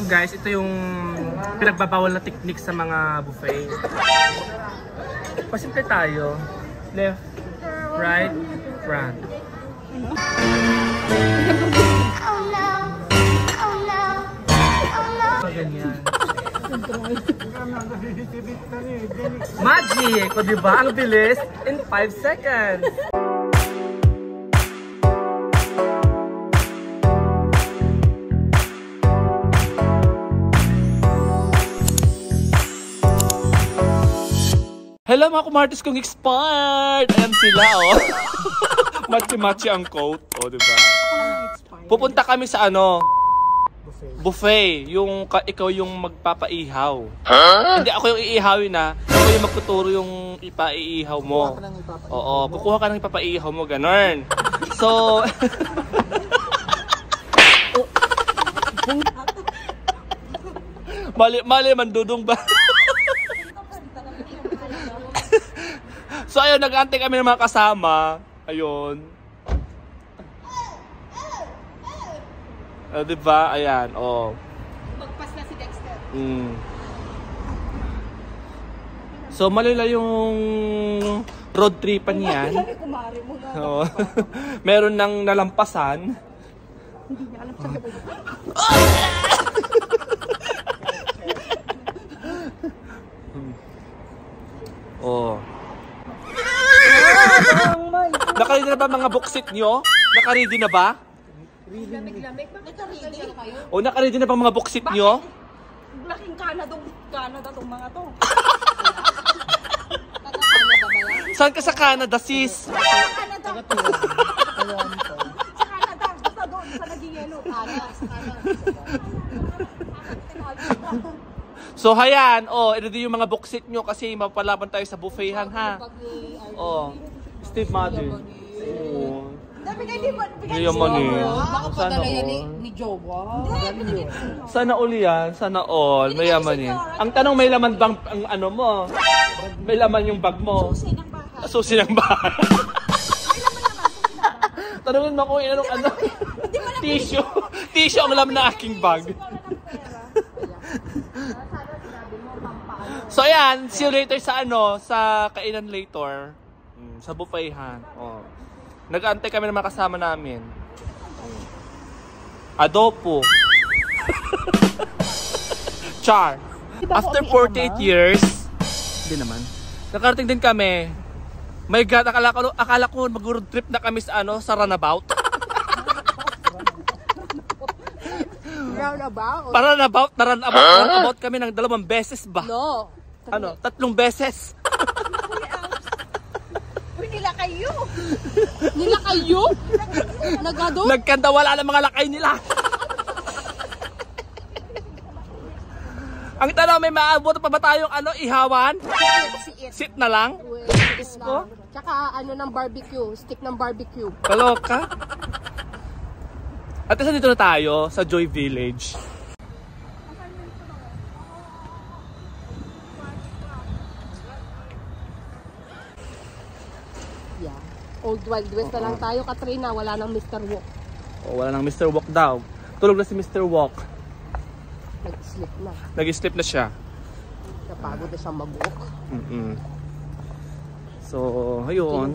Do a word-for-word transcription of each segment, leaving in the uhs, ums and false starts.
guys, ito yung pinagbabawal na technique sa mga buffet. Pasimple tayo. Left, right, front. So, ganyan. Magic! O diba? Ang bilis in five seconds. Hello mga kumartis kong expired! Ayan sila, oh. Machi-machi ang coat, oh, diba? Pupunta kami sa ano? Buffet. Buffet. Yung ikaw yung magpapaihaw. Huh? Hindi ako yung iihawin na. Ikaw yung magtuturo yung ipaiihaw mo. Oo, kukuha ka ng ipapaihaw mo, ganun. So... mali, mali, mandudong ba? So ayun, nag-aantay kami ng mga kasama. Ayun. Uh, diba? Ayan, oh. Magpas na si Dexter. Mm. So malila yung road tripan yan. Oh. Meron nang nalampasan. Hindi niya alam sa gabay. Oh. Nakaready na ba mga booksit nyo? Nakaready na ba? Lamig-lamig. Bakit nakaready kayo? O nakaready na ba mga booksit nyo? Laking Canada, Canada tong mga to. Saan ka sa Canada, sis? Sa Canada. Sa Canada. Basta doon sa naging yelo. Sa Canada. So hayan, oh, i-ready yung mga booksit nyo kasi mapalaban tayo sa buffetan, ha? Oh, Steve Madden. Oh. Dami kayo di ba? Yaman eh. Baka padala yan ni Jowa. Sana uli yan, sana all. Mayaman eh. Ang tanong, may laman bang ang ano mo? May laman yung bag mo? Susi ng bahay. Susi ng bahay. May laman naman. Tanungin mo kung inanong ano. Tissue. Tissue ang laman ng aking bag. So ayan, see you later sa ano, sa kainan later. Mm, sa buffetan. Oh. Nag-aantay kami ng mga kasama namin. Mm. Adobo. Char. After forty-eight years, hindi naman. Nakarating din kami. My God, akala ko, akala ko mag-road trip na kami sa ano, sa runabout. Roundabout? Para runabout, na runabout, huh? Runabout kami ng dalawang beses ba? No. Ano? Tatlong beses. Uy, nila kayo. Nila kayo? Nagado? Nagkanta, wala na mga lakay nila. Ang tanong, may maabot pa ba tayong ano, ihawan? Sit. Sit na lang? Isko? Tsaka ano ng barbecue, stick ng barbecue. Kaloka? At isa dito na tayo sa Joy Village. Yeah. Old Wild West na lang tayo, Katrina. Wala nang Mister Walk. Oh, wala nang Mister Walk daw. Tulog na si Mister Walk. Nag-sleep na. Nag-sleep na siya. Napagod na siya mag-walk. Mm -mm. So, ayun.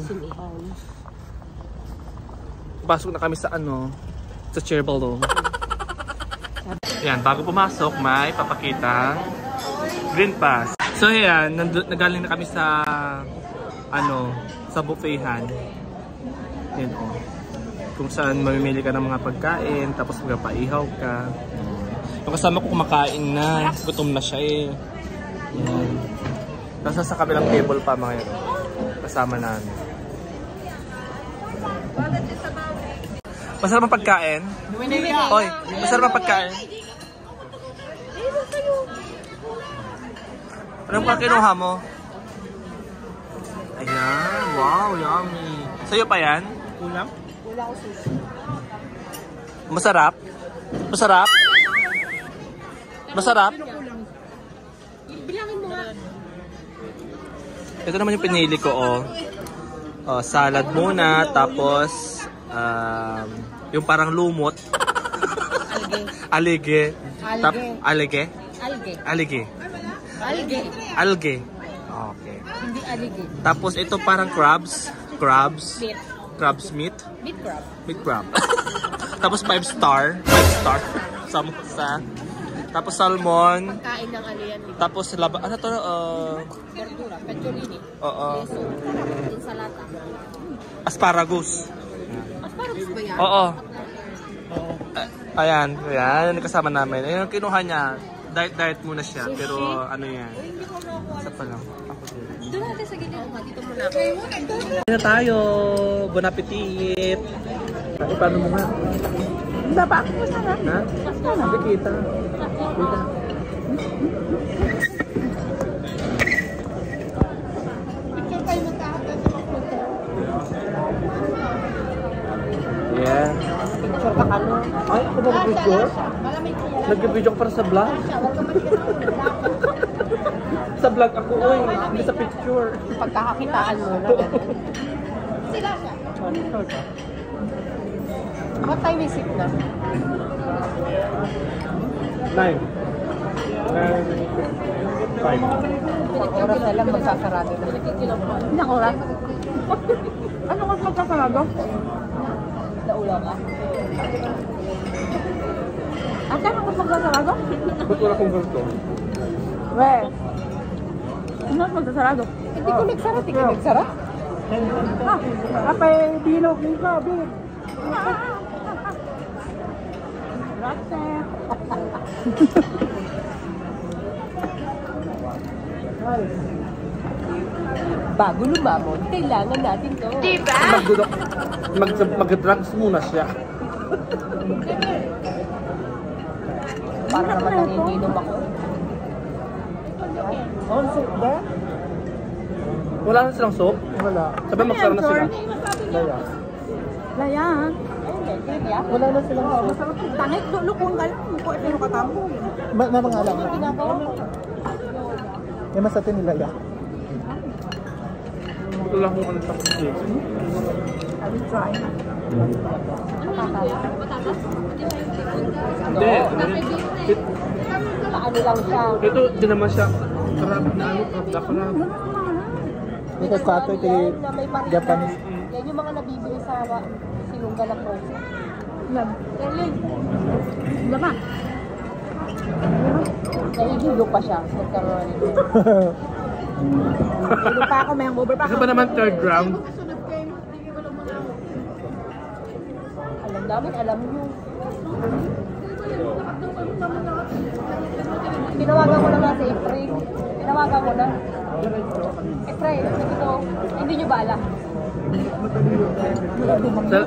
Pasok na kami sa ano, sa chair balloon. Yan, bago pumasok, may papakitang green pass. So, yan, nagaling na kami sa ano, sa buffetan. Yan, oh. Kung saan mamimili ka ng mga pagkain, tapos magpaihaw ka. Yung kasama ko kumakain na, gutom na siya eh. Yan. Nasa sa kabilang table pa mga yan. Kasama namin. Masarap ang pagkain? Hoy, masarap ang pagkain? Anong pa kinuha mo? Ayan, wow, yummy. Sa'yo pa yan? Ulam? Wala ko sushi. Masarap? Masarap? Masarap? Bilangin mo nga. Ito naman yung pinili ko, oh. Oh, salad muna, tapos um, yung parang lumot. Alige. Alige. Tap, Alge. alge? Alge. Alge. Alge. Alge. Okay. Hindi alge. Tapos ito parang crabs. Crabs. Meat. Crabs meat. Meat crab. Meat crab. Tapos five star. five star. Samosa. Tapos salmon. Kain ng ano yan. Tapos laba. Ano to? Uh, Verdura. Petrolini. Oo. Leso. Insalata. Asparagus. Asparagus ba yan? Oo. Uh, ayan. Ayan. Yan kasama namin. Ayan ang kinuha niya. Diet diet muna siya. Pero ano yan. Isa pa lang. Doon natin sa gilid. Dito muna. Kain na tayo. Bon appetit. Ay, paano mo nga? Hindi ba? Ako masarap. Ha? Hindi kita. Kita. Picture kayo magkakagat. Yeah. Picture ka kano. Ay, ako ba mag-video? Nag-video ko para sa vlog? Sa vlog ako, oy. Hindi sa picture. Pagkakakitaan mo na. Sila siya. What time is it na? Nine. Nine. Five. Isang oras na lang magsasarado na. Isang oras? Ano mas magsasarado? Naulaw ka? At ano mas magsasarado? Ba't wala kong ganito? We. Ano mas magsasarado? Hindi ko nagsara, hindi ko nagsara. Ah, apay bilog nito, bilog. Bago lumamon, kailangan natin to. Diba? Mag Mag-drugs muna siya. Para naman nanginginom ako. On soup ba? Wala na silang soup? Wala. Sabi magsara na sila. Laya. Laya. Wala na silang soup. Tangit, lukong ka lang. Mukha ito yung katampo. Ba't na mga alam? Ginagawa ko. May masatin nila ya. Wala kong ano sa kasi. I will try. Hindi. Paano lang siya. Ito, di naman siya. Karab na ano, karab na karab. Ito kato ito Yan na may paritas. Japanese. Yan yung mga nabibili sa sinunggal na prosa. Lab. Laba. Nahihilo pa siya. Nagkaroon. Hilo pa ako, may hangover pa Kasi ako. ba naman third round? Alam namin, alam nyo. Tinawagan ko na nga si Efrain. Tinawagan ko na. Efrain, sabi ko, hindi nyo ba alam? Sa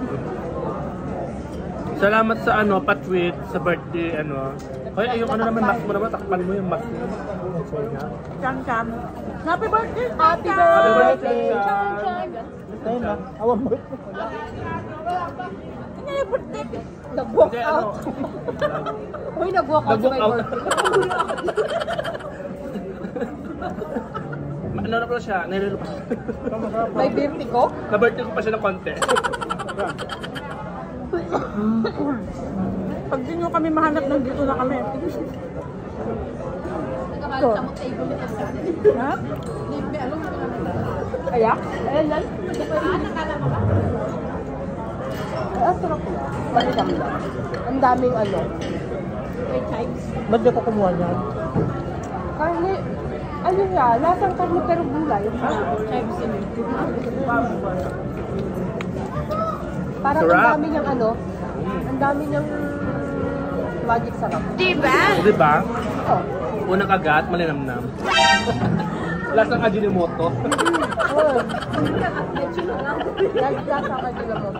Salamat sa ano, patwit, sa birthday, ano. Hoy, ayun ano naman, mask mo naman, takpan mo yung mask mo. Chan Chan. Happy birthday! Happy Happy birthday! birthday, Chan Chan! Ayun na, awan mo. Ano yung birthday? Nag-walk Hindi, ano, out. Uy, nag-walk out sa nag-walk my out. birthday. Ano na pala siya, nilulupas. May birthday ko? Na-birthday ko pa siya ng konti. Pag di nyo kami mahanap, nandito na kami. Nagkabalik sa mga table nito. Ha? Kaya? Ayan yan. Ah, nakala mo ba? Ay, ang sarap ko. Maligam lang. Ang daming ano. May chives. Ba't di ko kumuha niya? Kasi, ano nga, lasang karne pero gulay. Chives yun. Parang ang Sarap. dami niyang ano, ang dami niyang magic sarap. Diba? Di ba? Oh. Unang kagat, malinamnam. Lasang Ajinomoto. Oh. Lagi lasang ka nila mo ito.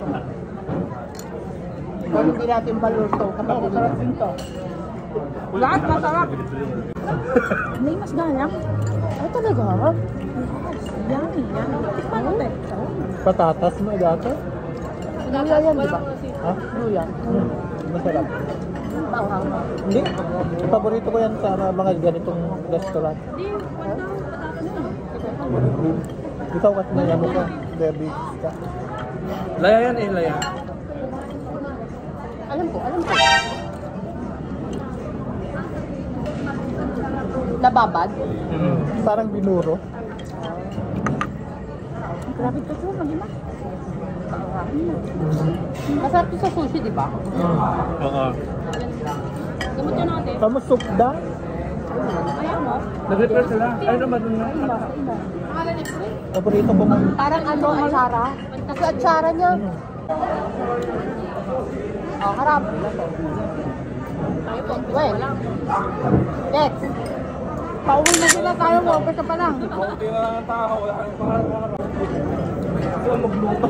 Kung hindi natin baluto, kapag masarap din to. Lahat masarap. May mas galang. Ay talaga? Yummy, yummy. Tikman mo, te. Patatas mo dati? Luya yan, di ba? Ha? Luya. Hmm. Masarap. Maanghang. Hindi. Paborito ko yan sa mga ganitong restaurant. Ikaw at may ano ka? Diabetes ka. Laya yan eh, laya. Alam ko, alam ko. Nababad? Mm. Parang binuro. Grabe ito siya, magima. Masarap to sa sushi, di ba? Oo. Gamot yan natin. Kamu sukda? Ayaw mo? Nag-repair sila. Ay naman dun na. Paborito ko mo. Parang ano, atsara. Kasi atsara niya. Oh, harap. Wait. Next. Pauwi na sila tayo mo. Kasi pa lang. Kunti na lang ang tao. Wala kang pangarap. Ito ang magluto.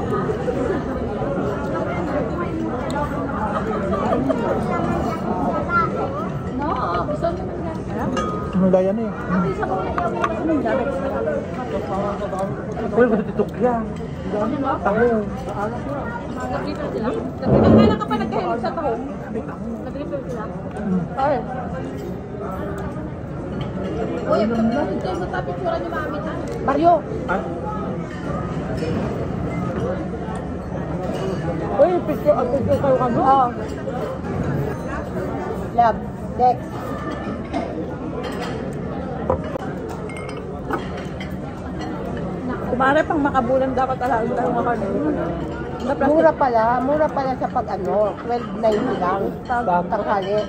No, gusto nyo naman. Ano daya na eh. Anong gabi? Uy, matitok yan. Taho. Nag-refill sila? Kailan ka pa nagkahilig sa taho? Nag-refill sila? Ay. Uy, ito yung matapicturan ni Mami na. Mario. Ay. Uy, picture, uh, picture kayo kami. Oo. Love. Next. Kumare pang makabulan dapat alaga tayo mga kano. Mura pala. Mura pala sa pag ano. twelve ninety lang. Tanghali.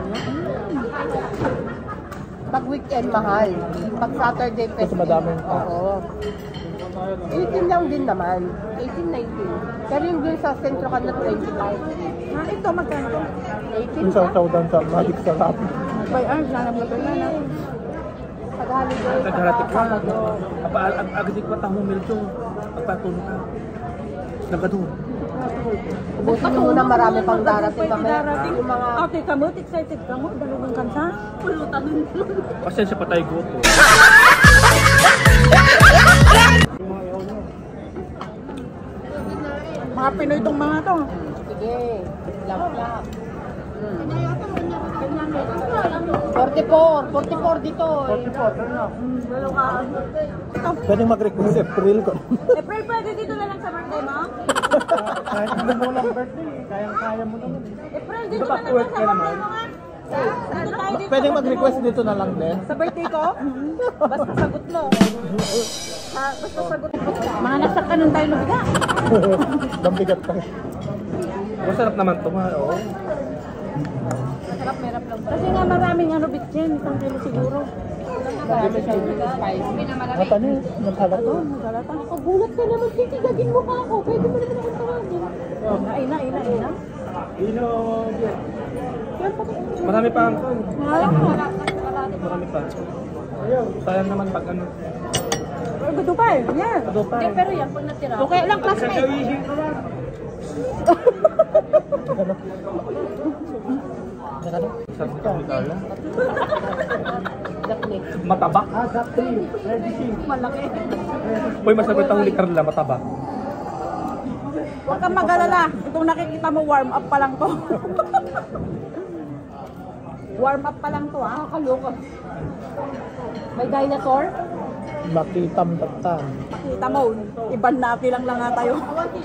Pag weekend mahal. Pag Saturday Kasi festival. madaming tax. Oo. eighteen lang din naman. eighteen nineteen. Pero yung dun sa Centro ka na twenty-five. Ah, ito magkano? eighteen Yung saw-saw doon sa Magic Sarap. By arms na naman ito na. Pag holiday. Nagharatik ka. Sabado. Apa agadik pa taho milto. Pagpatulog ka. Nagadun. Ubusin mo muna marami pang darating mamaya. Darating. Yung mga... Ate ka mo, excited ka mo. Dalawang kansa. Pulutan nun. Pasensya pa tayo guto. Mga Pinoy itong mga to. Sige. Lap-lap. forty-four. forty-four dito. forty-four. Pwede mag-request April ko. April, pwede dito na lang sa birthday mo? Kahit hindi mo lang birthday, kayang-kaya mo naman. April, dito na lang sa birthday mo nga. Dito tayo dito. Pwede mag-request dito na lang din. Sa birthday ko? Basta sagot mo. Ha, basta sagot mo. Mga nasakanan tayo ng biga. Dambigat pa. Masarap naman ito nga. Oo. Masarap, merap lang. Kasi nga maraming ano bitchin. Isang kilo siguro. Marami siyang spice. Mata niyo, naghalat ko. Magalata. Pagulat ka naman. Titigagin mo pa ako. Pwede mo naman akong tawagin. Ina, ina, ina. Ino. Marami pa ang Wala ka, wala ka. Marami pa. Sayang naman pag ano. Pero gusto pa eh. Yan. Ado pa. Pero yan, pag natira. Okay lang, classmate. Sarap ng Italian. Daklik. Mataba. Malaki. Uy, masabit ang likar nila, mataba. Huwag kang mag-alala. Itong nakikita mo, warm up pa lang to. Warm up pa lang to, ah. Kaloka. May dinosaur? Makitam tatan. Kita mo, iban na lang lang nga tayo.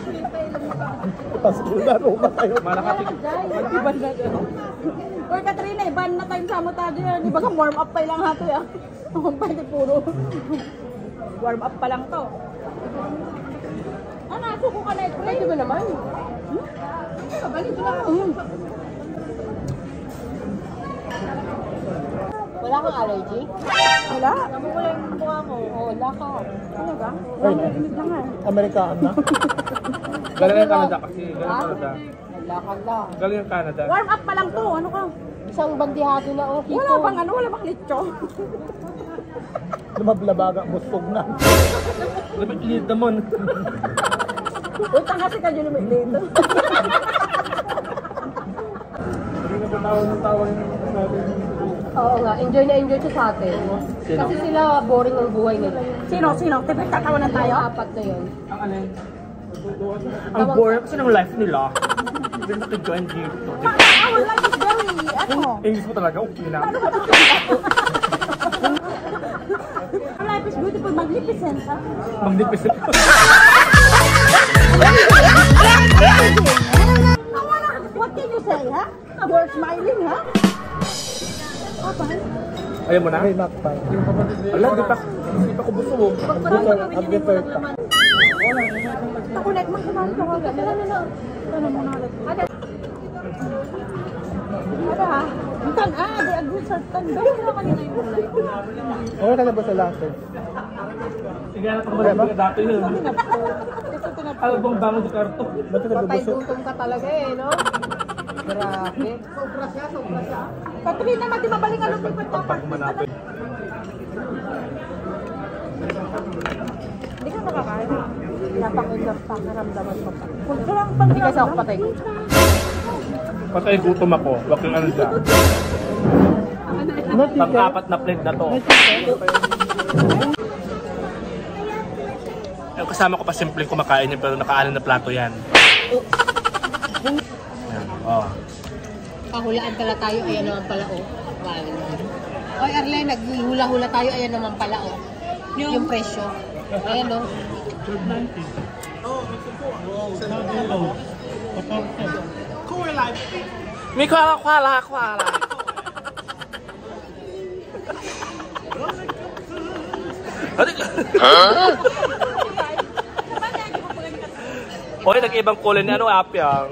Tapos laro ba tayo? Malakatik. Iban na tayo. Or Katrina, iban na tayo sa tayo yan. Di ba ka warm up pa lang hato ya? Ang pwede puro. Warm up pa lang to. Ano, suko ka na ito. Pwede ba naman? Hmm? Balik ko lang. Hmm. Wala kang allergy? Wala. Namumula yung mukha mo. Oo, wala ka. Talaga? Ay, Wala, init lang nga. Amerikaan na. Galing ang Canada kasi. Galing ang Canada. Wala ka lang. Galing ang Canada. Warm up pa lang to. Ano ka? Isang bandihado na oh, Wala hipon. bang ano? Wala bang litso? Lumablabaga, busog na. Labit init naman. Uy, tanga si Kadyo lumit dito. Hindi na patawa ng tawa yung natin. Oo nga, enjoy na enjoy siya sa atin. Sino? Kasi sila boring ang buhay nila. Sino? Sino? Tiba tatawanan tayo? Yung apat na yun. Ang alin? Ang boring kasi ng life nila. Hindi na join dito. Our life is very, ano? English mo talaga, okay na. Our life is beautiful, magnificent, ha? Magnificent. What can you say, ha? You're smiling, ha? Apa? Ayaw mo na? May makpay. Alam, di pa, di pa ko busog. Updated pa. Ako like, magkumain ko agad. Ano na na? Ano mo na agad? Ano? Ano ha? Tan, ah, di agad sa tan. Gawin na kanina yung kulay. Okay ka na ba sa lahat? Sige, anak ko ba dati yun? Kasi tinapos. Alam bang bangon sa karto? Ba't ka Patay nabubusog? gutom ka talaga eh, no? Grabe. Sobra siya, sobra siya. Katrina, mati mabaling ano pa pa. Pag manapin. Hindi ka makakain. Napakinggan pa, naramdaman ko pa. Kulto lang pag Hindi kasi ako patay gutom. Patay gutom ako. Wag kang ano dyan. Pang-apat na plate na to. Yung kasama ko pa simpleng kumakain yun, pero nakaalan na plato yan. Yan. Oh. Pahulaan pala tayo, ayan naman pala oh. Wow. Oy Arlen, naghihula-hula tayo, ayan naman pala oh. Yung presyo. Ayan oh. May kwala, kwala, kwala. Hoy, nag-ibang kulay na ano, apyang.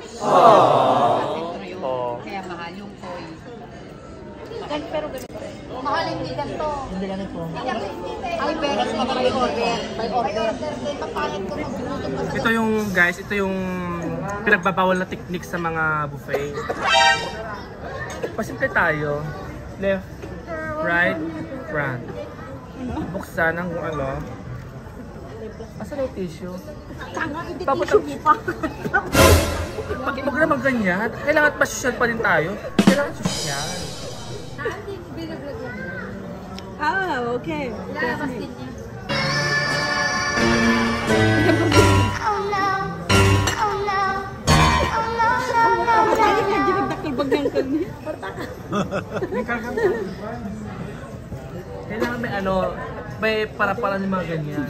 Oh. Kaya mahal yung koi. Pero mahal hindi ganito. Hindi ganito. Ay, pero sa may order. May order. Papalit ko magluto pa sa Ito yung, guys, ito yung pinagbabawal na technique sa mga buffet. Pasimple tayo. Left, right, front. Buksan ang ano. Asan yung tissue? Tanga, hindi Papunta- tissue mo pa. Pag huwag naman ganyan, kailangan masosyal pa rin tayo. Kailangan sosyal. Ah, okay. Kailangan may ano, may para-para ng mga ganyan.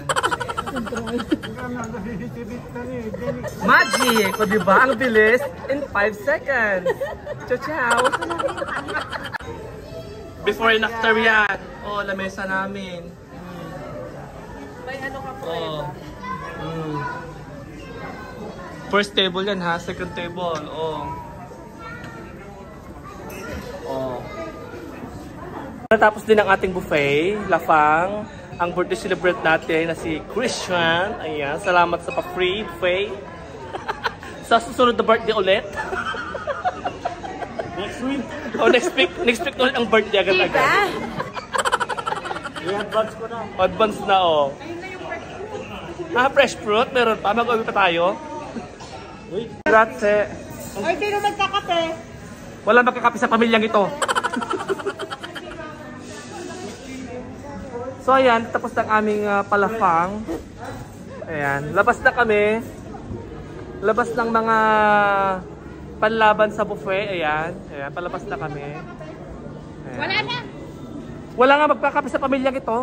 Magic! O diba? Ang bilis in five seconds. Ciao, ciao! Before and after yan. Oh, lamesa namin. Mm. May ano ka po Oh. Mm. First table yan ha, second table. Oh. Oh. Natapos din ang ating buffet, Lafang. Ang birthday celebrate natin na si Christian. Ayan, salamat sa pa-free buffet. Sa susunod na birthday ulit. Next week. Oh, next week, next week ulit ang birthday agad-agad. I-advance ko na. Advance na, oh. Ah, fresh fruit? Meron pa? Mag-uwi pa tayo? Grazie. Ay, di naman kakape. Wala magkakape sa pamilyang ito. So ayan, tapos ng aming uh, palafang. Ayan, labas na kami. Labas ng mga panlaban sa buffet. Ayan, ayan, palabas na kami. Ayan. Wala na. Wala nga magkakape sa pamilyang ito.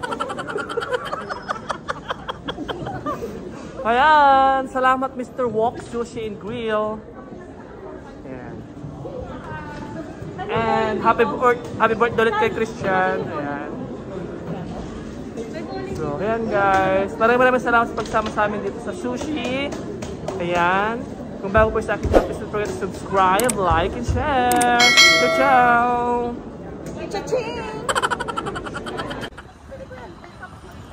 Ayan, salamat Mister Wok Sushi and Grill. Ayan. And happy birthday, happy birthday ulit kay Christian. Ayan. So, ayan guys. Maraming maraming salamat sa pagsama sa amin dito sa sushi. Ayan. Kung bago po sa akin, please don't forget to subscribe, like, and share. Ciao, ciao! Cha-ching!